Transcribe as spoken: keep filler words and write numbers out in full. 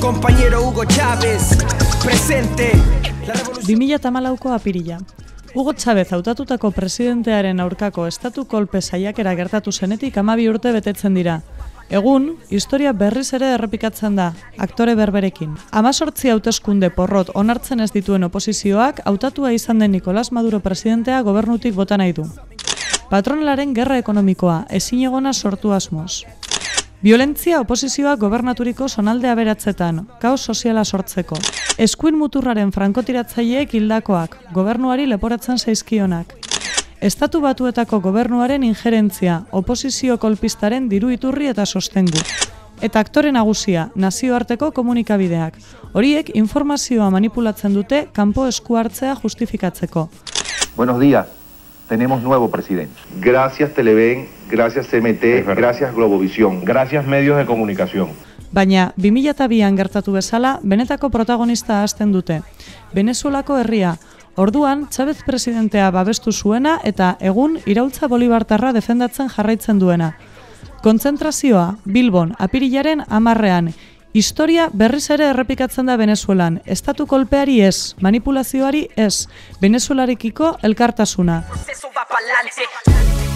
Compañero Hugo Chávez, presente. bi mila hamalauko apirila. Hugo Chávez hautatutako presidentearen aurkako estatu kolpe saiakera gertatu zenetik hamabi urte betetzen dira. Egun, historia berriz ere errepikatzen da, aktore berberekin. Hemezortzi hauteskunde porrot onartzen ez dituen oposizioak hautatua izan den Nicolás Maduro presidentea gobernutik bota nahi du. Patronalaren gerra ekonomikoa ezinegona sortu asmoz. Violentzia oposizioak gobernaturiko zonalde aberatzetan, kaos soziala sortzeko. Eskuin muturraren frankotiratzaileek hildakoak, gobernuari leporatzen zaizkionak. Estatu Batuetako gobernuaren injerentzia, oposizio kolpistaren diru iturri eta sostengu. Eta aktore nagusia, nazioarteko komunikabideak. Horiek informazioa manipulatzen dute kanpo esku hartzea justifikatzeko. Buenos días. Tenemos nuevo presidente. Gracias Televen, gracias C M T, gracias Globovisión, gracias medios de comunicación. Baina, bi mila bian gertatu bezala, benetako protagonista hasten dute. Venezuelako herria, orduan Chávez presidentea babestu zuena eta egun iraultza bolibartarra defendatzen jarraitzen duena. Kontzentrazioa, Bilbon, apirilaren hamarrean, historia berriz ere errepikatzen da Venezuelan. Estatu kolpeari ez, manipulazioari ez, Venezuelarekiko elkartasuna.